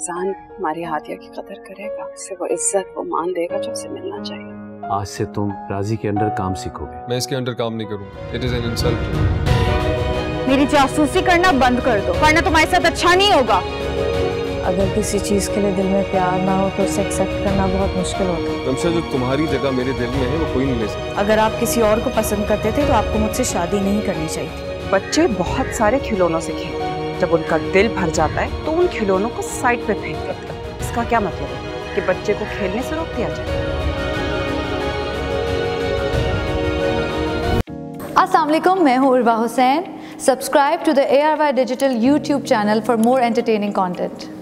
इंसान हमारी हादिया की कदर करेगा, उसे वो इज्जत वो मान देगा जो उसे मिलना चाहिए। आज से तुम राजी के अंडर काम सीखोगे। मैं इसके अंडर काम नहीं करूँ। It is an insult. मेरी जासूसी करना बंद कर दो, वरना तुम्हारे साथ अच्छा नहीं होगा। अगर किसी चीज के लिए दिल में प्यार ना हो तो उसे एक्सेप्ट करना बहुत मुश्किल होता है। रमशा, जो तुम्हारी जगह मेरे दिल में है वो कोई नहीं ले सकता। अगर आप किसी और को पसंद करते थे तो आपको मुझसे शादी नहीं करनी चाहिए थी। बच्चे बहुत सारे खिलौनों से खेलते हैं, जब उनका दिल भर जाता है तो उन खिलौनों को साइड पे फेंक देते हैं। इसका क्या मतलब है कि बच्चे को खेलने से रोक दिया जाए? अस्सलाम वालेकुम, मैं हूँ Urwa Hussain. Subscribe to the ARY Digital YouTube channel for more entertaining content.